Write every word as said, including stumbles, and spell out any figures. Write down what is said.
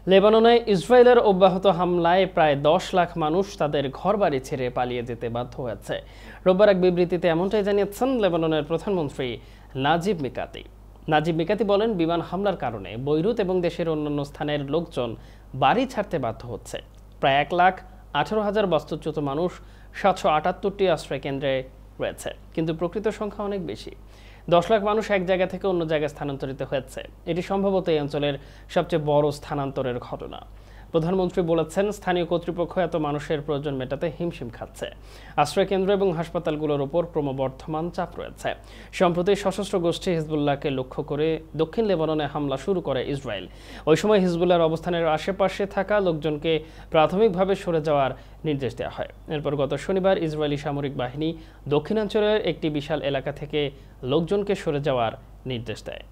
লেবাননে ইসরায়েলের অব্যাহত হামলায় প্রায় দশ লাখ মানুষ তাদের ঘরবাড়ি ছেড়ে পালিয়ে যেতে বাধ্য হয়েছে। রোববার এক বিবৃতিতে এমনটাই জানিয়েছেন লেবাননের প্রধানমন্ত্রী নাজিব মিকাতি। নাজিব মিকাতি বলেন, বিমান হামলার কারণে বৈরুত এবং দেশের অন্যান্য স্থানের লোকজন বাড়ি ছাড়তে বাধ্য হচ্ছে। প্রায় এক লাখ আঠারো হাজার বাস্তুচ্যুত মানুষ সাতশো আটাত্তরটি আশ্রয় কেন্দ্রে রয়েছে, কিন্তু প্রকৃত সংখ্যা অনেক বেশি। দশ লাখ মানুষ এক জায়গা থেকে অন্য জায়গায় স্থানান্তরিত হয়েছে। এটি সম্ভবত এই অঞ্চলের সবচেয়ে বড় স্থানান্তরের ঘটনা। প্রধানমন্ত্রী বলেছেন, স্থানীয় কর্তৃপক্ষ এত মানুষের প্রয়োজন মেটাতে হিমশিম খাচ্ছে। আশ্রয়কেন্দ্র এবং হাসপাতালগুলোর ওপর ক্রমবর্ধমান চাপ রয়েছে। সম্প্রতি সশস্ত্র গোষ্ঠী হিজবুল্লাহকে লক্ষ্য করে দক্ষিণ লেবাননে হামলা শুরু করে ইসরায়েল। ওই সময় হিজবুল্লাহর অবস্থানের আশেপাশে থাকা লোকজনকে প্রাথমিকভাবে সরে যাওয়ার নির্দেশ দেওয়া হয়। এরপর গত শনিবার ইসরায়েলি সামরিক বাহিনী দক্ষিণাঞ্চলের একটি বিশাল এলাকা থেকে লোকজনকে সরে যাওয়ার নির্দেশ দেয়।